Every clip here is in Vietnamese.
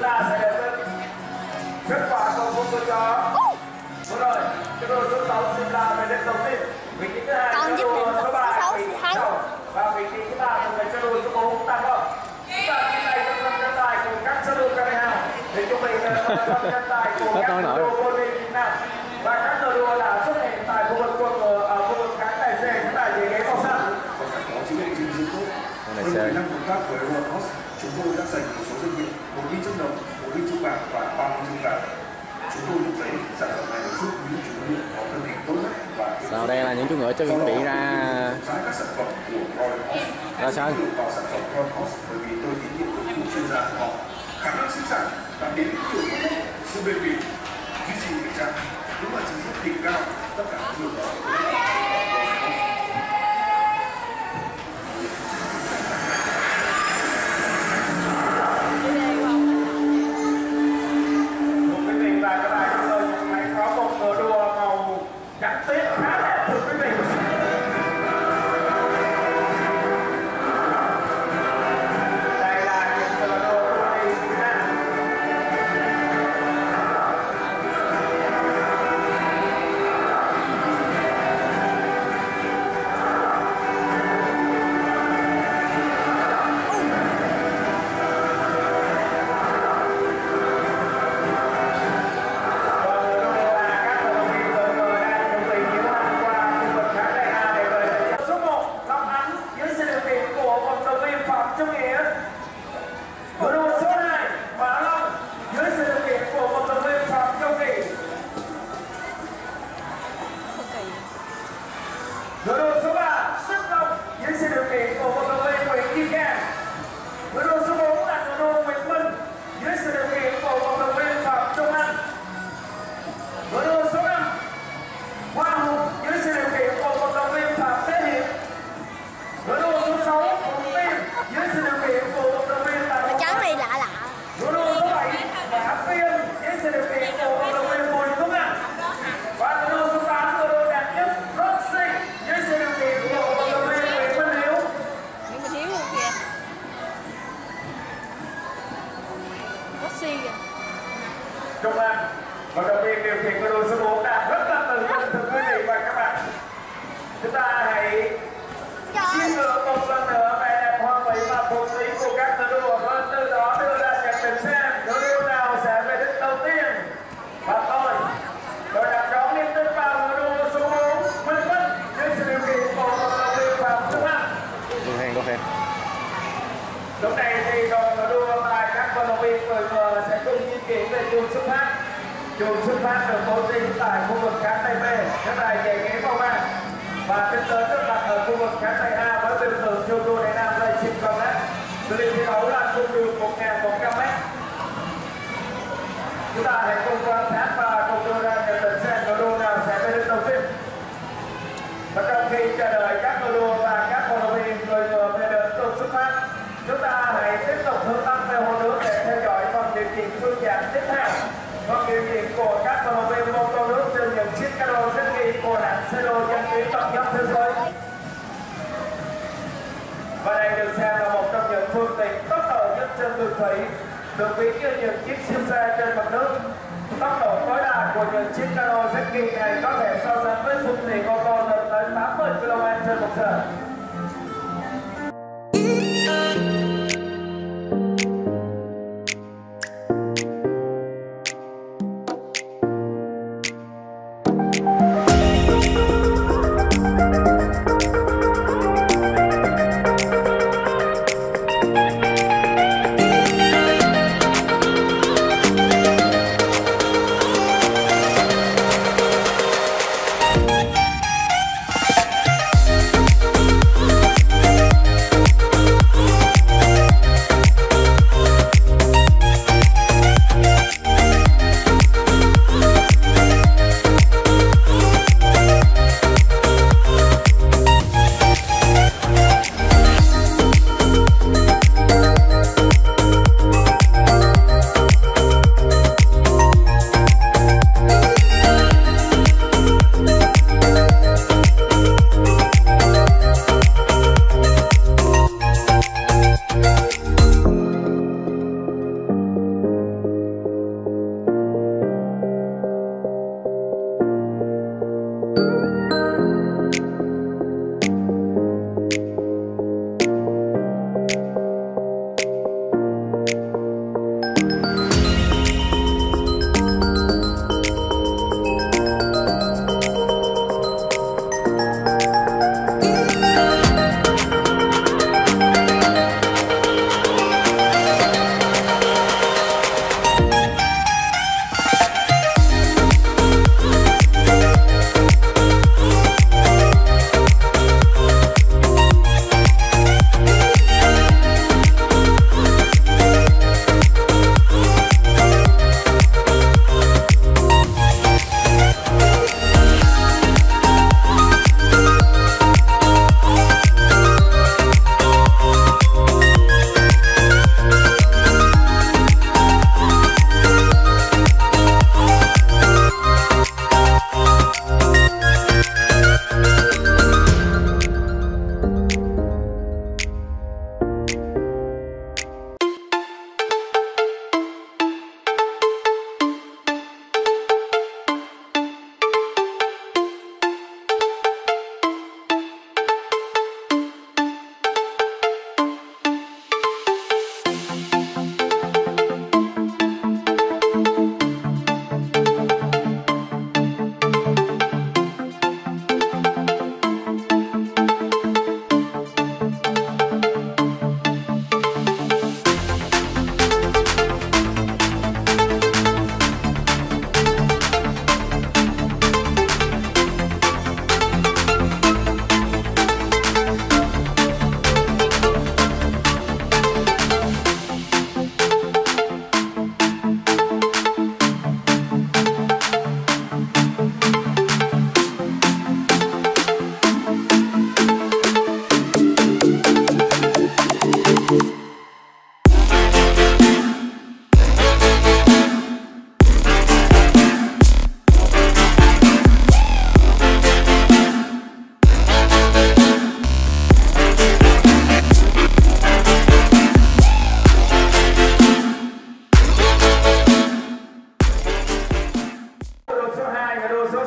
ta sẽ đến với kết quả của cuộc chó. Đúng rồi, cái đua số 6 xin là về đến đầu tiên. Vị trí thứ hai là đua số 3 vị trí đầu và vị trí thứ 3 là cái đua số 4 tăng không? Chúng ta hiện nay trong phần tranh tài của các xe đua Kênh thì chúng mình trong phần tranh tài của các xe đua gogolive Việt Nam và các xe đua đã xuất hiện tại khu vực quần ở khu vực cánh tài xế chúng ta dễ ghế màu xanh. Có chứng nhận dinh dưỡng tốt. Hơn 10 năm công tác với Nguồn, chúng tôi đã giành một số danh hiệu 1 huy chương đồng, 1 huy chương bạc và 3 huy chương vàng. Chúng tôi nhận thấy sản phẩm này giúp những chủ ngựa có thân hình tốt nhất và sau đây là những chú ngựa chuẩn bị ra các sản phẩm của ra sân. Vào sản phẩm bởi vì tôi tín nhiệm của những chuyên gia của họ, khả năng sinh sản và đến nhiều tốt, sự bền bỉ, duy trì tình trạng đúng là chính sách đỉnh cao tất cả các ngựa đó. Trung Anh, vận động viên điều khiển của đua số 4 đang rất là tự tin thưa quý vị và các bạn. Chúng ta hãy chia ngựa một lần nữa vẻ đẹp hoa mỹ và phù thủy của các đội đua và từ đó đưa ra nhận định xem đội đua nào sẽ về đích đầu tiên. Và tôi đã có niềm tin vào đội đua số 4 Minh dưới sự điều khiển của vận động viên Phạm Trung Anh. Lúc này thì đội đua và các vận động viên người sẽ cùng di chuyển về chuồng xuất phát. Chuồng xuất phát được bố trí tại khu vực khán đài B, khán đài dãy ghế màu vàng và tính tới trước đặt ở khu vực khán đài A với biểu tượng Đua Ngựa Đại Nam Racing Complex.距離thi đấu là cung đường 1.100m. Chúng ta hãy cùng quan sát và cùng đưa ra nhận định xem đội đua nào sẽ về đích đầu tiên. Và trong khi chờ đợi các đội đua và các vận động viên người về đến chuồng xuất phát, chúng ta hãy tiếp tục hướng tâm về hồ nước để theo dõi phần điều khiển phương dạng tiếp theo. Phần điều khiển của các vận động viên mô tô nước trên những chiếc cano rất kỳ của hãng xe đua danh tiếng bậc nhất thế giới. Và đây được xem là một trong những phương tiện tốc độ nhất trên đường thủy, được ví như những chiếc siêu xe trên mặt nước. Tốc độ tối đa của những chiếc cano jet ski này có thể so sánh với phương tiện ô tô lên tới 80 km/h.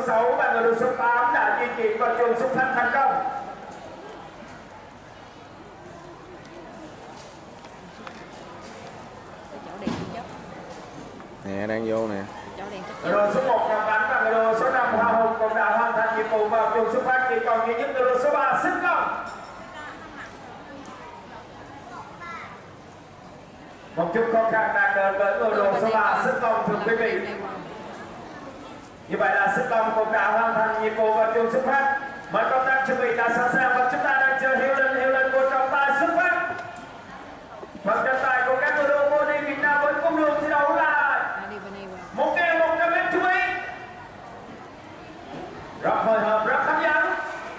số 6 và người đua số 8 đã di chuyển vào trường Xin Chân thành công. Nè, đang vô nè. Người đua số 1 Ngọc Ánh và người đua số 5 Hoa Hùng cũng đã hoàn thành nhiệm vụ vào trường xuất phát, chỉ còn duy nhất người đua số 3 Xin Công. Một chút khó khăn đang đến với người đua số 3 Xin Công, thưa quý vị. Như vậy là Xin Công cũng đã hoàn thành nhiệm vụ vào trường xuất phát. Mọi công tác chuẩn bị đã sẵn sàng và chúng ta đang chờ Hiếu lên của trọng tài xuất phát. Phần trọng tài của các người đua vô đi Việt Nam với cung đường thi đấu là 1.100 m chú ý. Rất hồi hộp, rất hấp dẫn.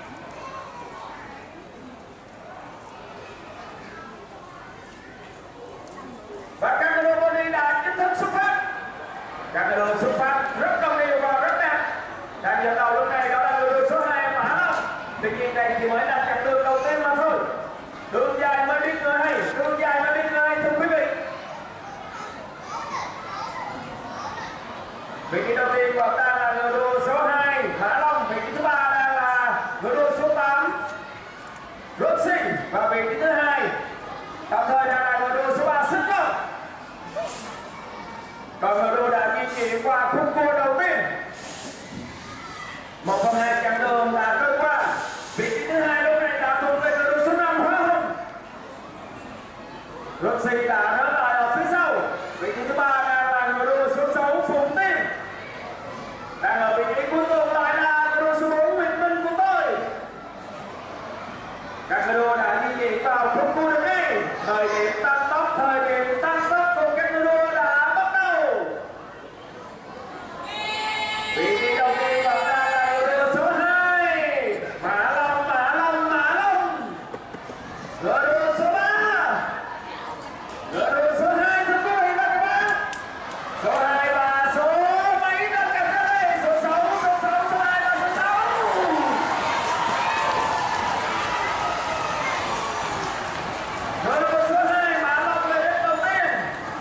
Và các người đua vô đi đã chính thức xuất phát. Các người đua xuất phát rất đồng đều và rất đẹp. Đang dẫn đầu lúc này đó là người đua số 2 Mã Long. Tuy nhiên đây chỉ mới là chặng đường đầu tiên mà thôi. Đường dài mới biết người hay, đường dài mới biết người hay, thưa quý vị. Vị trí đầu tiên của ta là người đua số 2 Mã Long, vị trí thứ 3 đang là người đua số 8 Xin, và vị trí thứ 2 tạm thời đang là người đua số 3 Xin Công. Còn người đua đã di chuyển qua khung cua đầu tiên. 1/2 chặng đường đã trôi qua. Vị trí thứ 2 lúc này đã thuộc về người đua số 5 Hoa Hùng. Xin đã rớt lại ở phía sau. Vị trí thứ 3 đang là người đua số 6 Phụng Tiên. Đang ở vị trí cuối cùng lại là người đua số 4 mình của tôi. Các người đua đã di chuyển vào khung cua đầu tiên. Thời điểm tăng tốc của các người đua đã bắt đầu. Vị trí đầu tiên vào ra là người đua số 2 Mã Long. Người đua số 3, người đua số 2 thưa quý vị và các bạn. Số 2 và số mấy đang cặp ra đây? Số 6, số 2 và số 6. Người đua số 2 Mã Long về đích đầu tiên.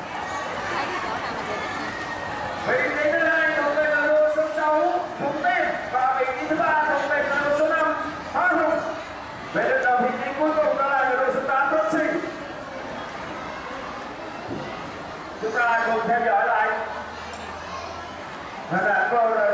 Vị trí thứ 2 thuộc về người đua số 6 Phụng Tiên và vị trí thứ 3 thuộc về người đua số 5 Hoa Hùng. Về đích đầu vị trí cuối cùng đó là người đua số 8 Xin. Chúng ta cùng theo dõi lại. Và